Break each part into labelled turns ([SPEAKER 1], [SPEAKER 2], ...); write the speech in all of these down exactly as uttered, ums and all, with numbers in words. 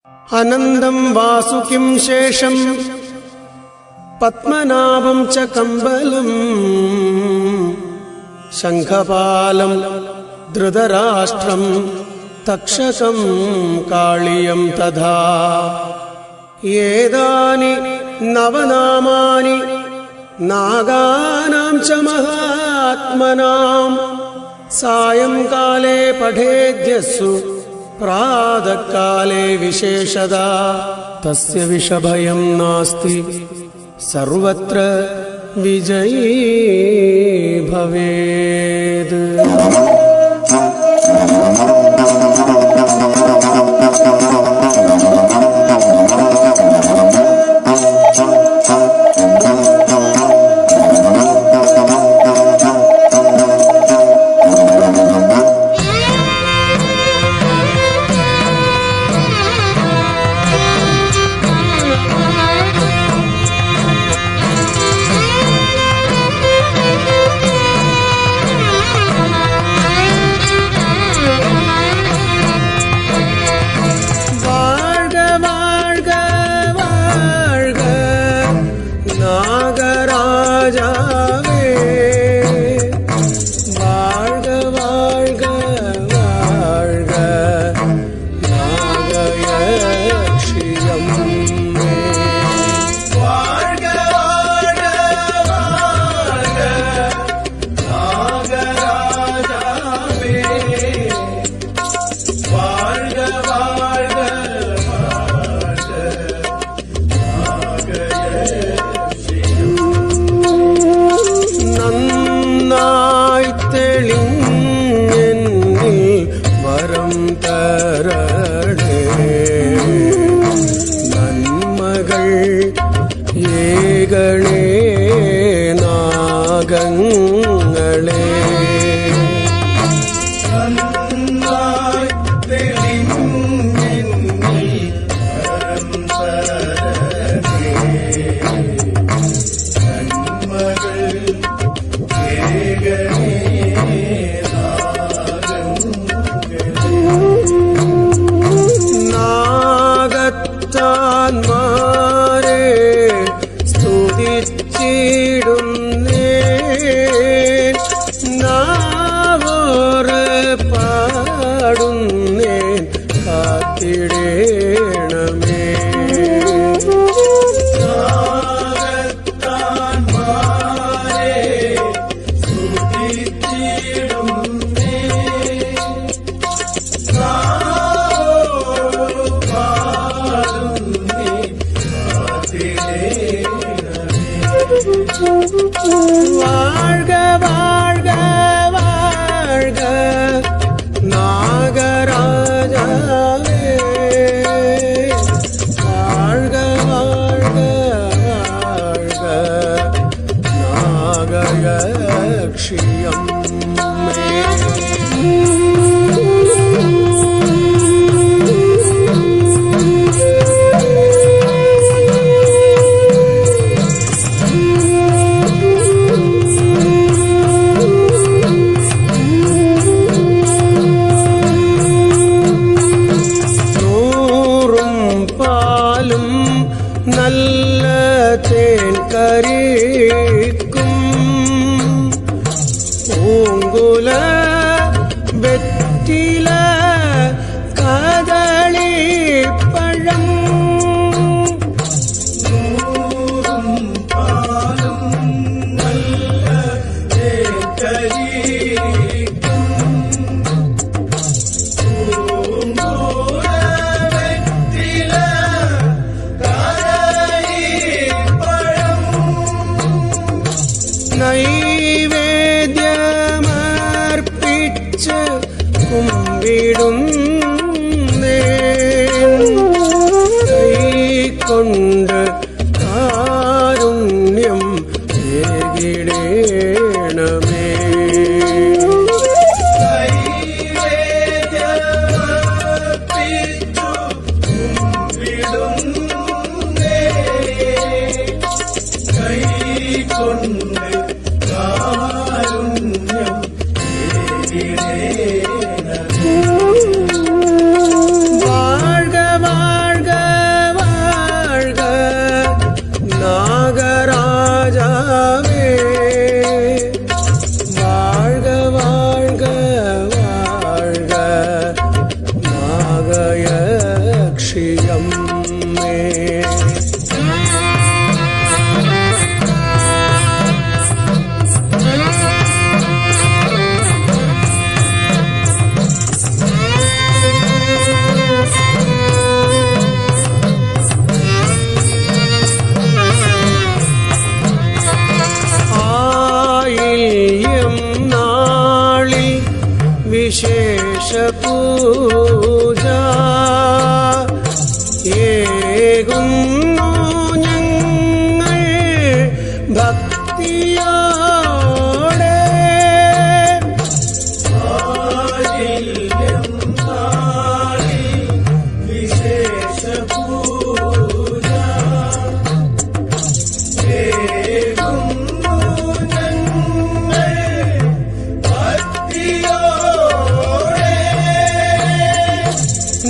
[SPEAKER 1] അനന്തം വാസുകിം ശേഷം പത്മനാഭം ച കമ്പലം ശംഖപാലം ധൃതരാഷ്ട്രം തക്ഷകം കാളിയം തഥാ ഏതാനി നവനാമാനി നാഗാനാം ച മഹാത്മനാം സായംകാലേ പഠേദ്യസ്സു പ്രാതഃകാലേ വിശേഷദാ തസ്യ വിഷഭയം നാസ്തി സർവത്ര വിജയീ ഭവേത്.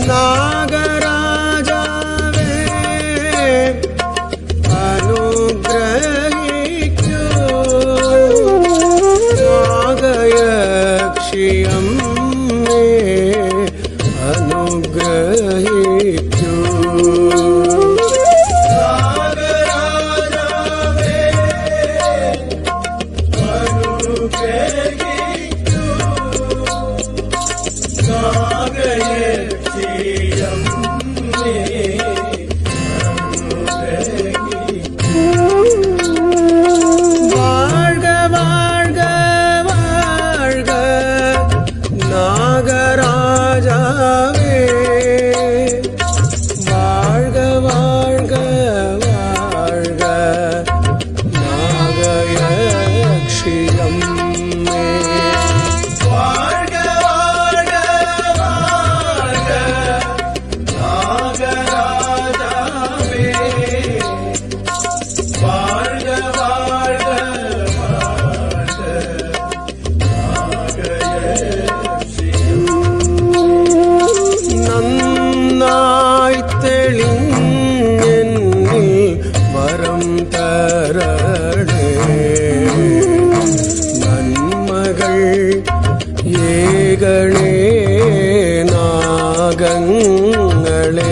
[SPEAKER 1] നാഗരാജാവേ അനുഗ്രഹിക്കൂ നാഗയക്ഷിയമ്മേ അനുഗ്രഹിക്കൂ നാഗരാജാവേ അനുഗ്രഹിക്കൂ നാഗയക്ഷിയമ്മേ வாழ்க வாழ்க வாழ்க நாகராஜாவே வாழ்க வாழ்க வாழ்க நாகயக்ஷியம்மே வாழ்க வாழ்க வாழ்க நாகராஜாவே வாழ்க வாழ்க வாழ்க നന്നായി തെളിഞ്ഞെന്നിൽ വരം തരണേ നന്മകൾ ഏകണേ നാഗങ്ങളെ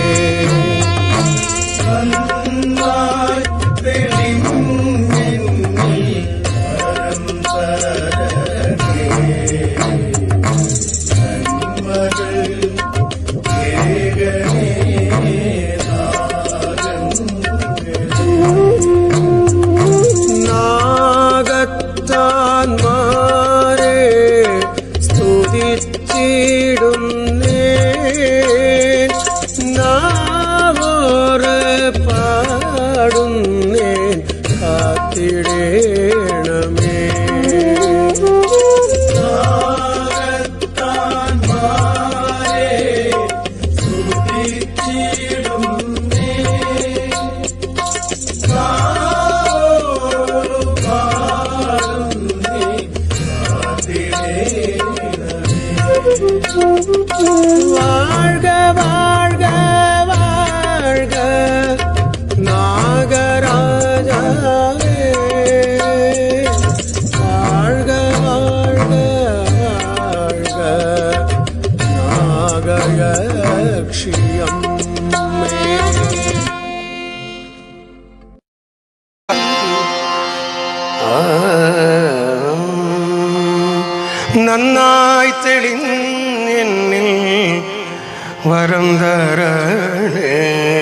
[SPEAKER 1] നന്നായി തെളിഞ്ഞെന്നിൽ വരം തരണേ നന്മകൾ നാഗത്താന്മാരെ സ്തുതിച്ചിടുന്നേ നാവോറ് പാടുന്നേ കാത്തിടേണമേ നാഗത്താന്മാരെ സ്തുതിച്ചിടുന്നേ வாழ்க வாழ்க வாழ்க நாகராஜாவே வாழ்க வாழ்க வாழ்க நாகயக்ஷியம்மே നന്നായി തെളിഞ്ഞെന്നിൽ വരം തരണേ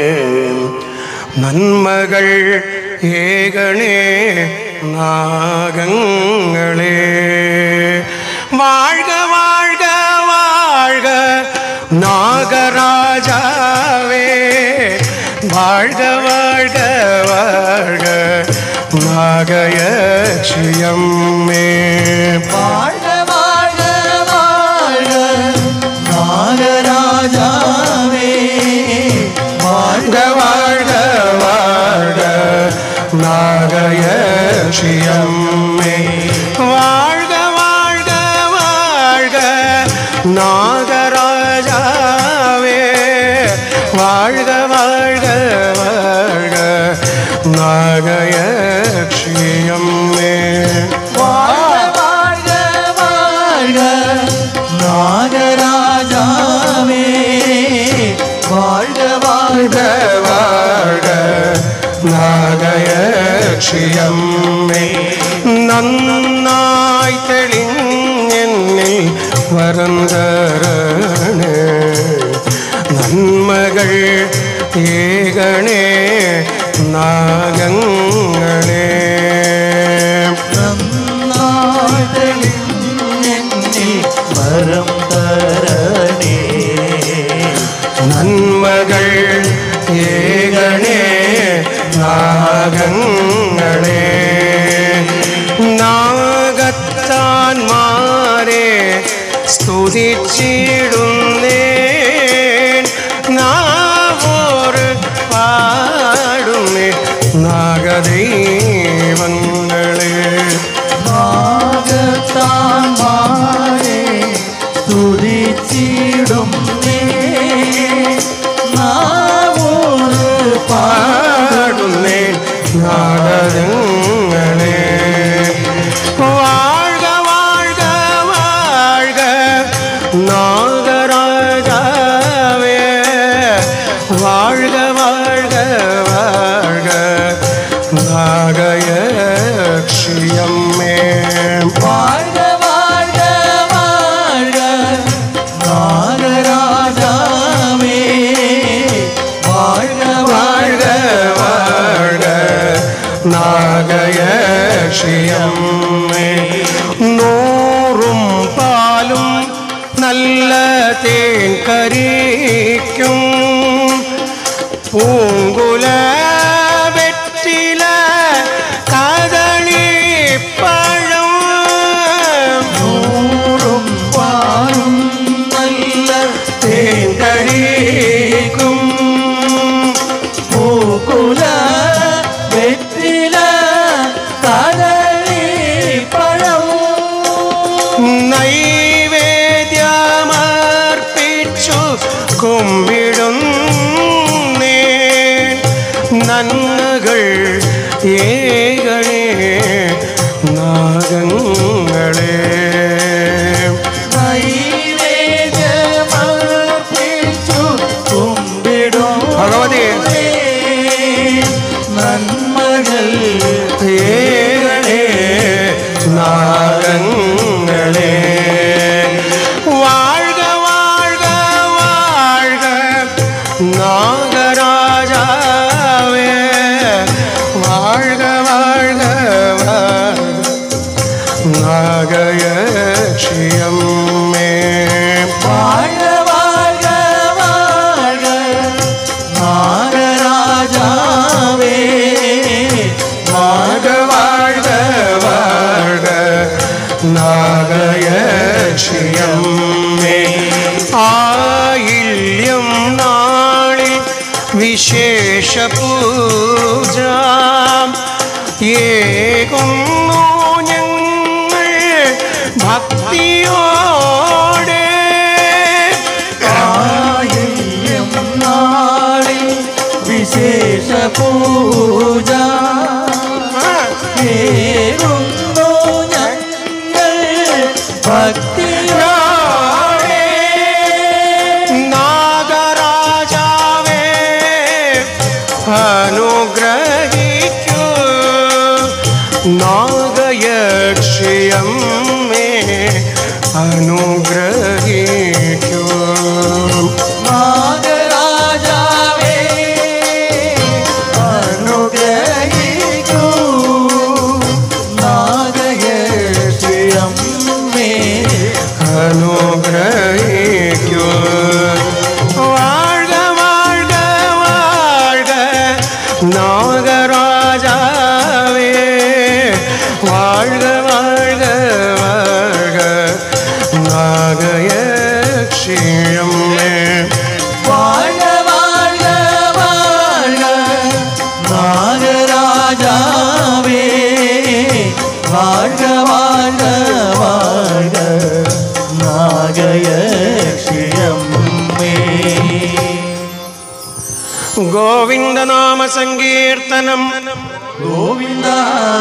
[SPEAKER 1] നന്മകൾ ഏകണേ നാഗങ്ങളെ വാഴ്ക വാഴ്ക വാഴ്ക നാഗരാജാവേ വാഴ്ക വാഴ്ക വാഴ്ക നാഗയക്ഷിയമ്മേ
[SPEAKER 2] വാഴ്ക വാഴ്ക വാഴ്ക നാഗരാജാവേ
[SPEAKER 1] വാഴ്ക വാഴ്ക വാഴ്ക നാഗയക്ഷിയമ്മേ വാഴ്ക വാഴ്ക വാഴ്ക നാഗരാജാവേ വാഴ്ക വാഴ്ക വാഴ്ക നാഗയക്ഷിയമ്മേ
[SPEAKER 2] വാഴ്ക വാഴ്ക വാഴ്ക നാഗരാജാവേ വാഴ്ക വാഴ്ക
[SPEAKER 1] വാഴ്ക നാഗയക്ഷിയമ്മേ നന്നായി തെളിഞ്ഞെന്നിൽ വരം തരണേ നന്മകൾ ഏകണേ നാഗങ്ങളെ
[SPEAKER 2] നന്നായി തെളിഞ്ഞെന്നിൽ വരം തരണേ
[SPEAKER 1] നന്മകൾ ഏകണേ നാഗങ്ങളെ നാഗത്താന്മാരെ സ്തുതിച്ചിടുന്നേ നാവോറ് പാടുന്നേ നാഗദൈവങ്ങളെ
[SPEAKER 2] നാഗത്താന്മാരെ സ്തുതിച്ചിടുന്നേ
[SPEAKER 1] പൂങ്കുല വെറ്റില കദളിപ്പഴം
[SPEAKER 2] നൂറും പാലും നല്ല
[SPEAKER 1] തേന്തഴിക്കും
[SPEAKER 2] പൂക്കുല വെറ്റില കദളിപ്പഴം
[SPEAKER 1] നൈവേദ്യമർപ്പിച്ചു കുമ്പിടുന്നേ നന്മകൾ ഏകണേ നാഗങ്ങളെ
[SPEAKER 2] നൈവേദ്യമർപ്പിച്ചു കുമ്പിടും
[SPEAKER 1] ഭഗവതി
[SPEAKER 2] നന്മകൾ
[SPEAKER 1] ഏകണേ നാഗങ്ങളെ വാഴ്ക വാഴ്ക വാഴ്ക നാഗരാജാവേ വാഴ്ക വാഴ്ക വാഴ്ക നാഗയക്ഷിയമ്മേ
[SPEAKER 2] വാഴ്ക വാഴ്ക വാഴ്ക നാഗരാജാവേ
[SPEAKER 1] വാഴ്ക വാഴ്ക വാഴ്ക നാഗയക്ഷിയമ്മേ ആയില്യം നാളിൽ വിശേഷ പൂജ ഏകുന്നു ഞങ്ങൾ ഭക്തിയോടെ
[SPEAKER 2] ആയില്യം നാളിൽ വിശേഷ പൂജ ഏകുന്നു ഞങ്ങൾ ഭക്തിയോടെ
[SPEAKER 1] നാഗരാജാവേ അനുഗ്രഹിക്കൂ നാഗയക്ഷിയമ്മേ അനുഗ്രഹിക്കൂ
[SPEAKER 2] നാഗരാജാവേ അനുഗ്രഹിക്കൂ നാഗയക്ഷിയമ്മേ
[SPEAKER 1] അനുഗ്രഹിക്കൂ വാഴ്ക വാഴ്ക വാഴ്ക നാഗരാജാവേ വാഴ്ക വാഴ്ക വാഴ്ക നാഗയക്ഷിയമ്മേ
[SPEAKER 2] വാഴ്ക വാഴ്ക വാഴ്ക നാഗരാജാവേ വാഴ്ക വാഴ്ക വാഴ്ക നാഗയക്ഷിയമ്മേ
[SPEAKER 1] ഗോവിന്ദനാമ സങ്കീർത്തനം
[SPEAKER 2] ഗോവിന്ദ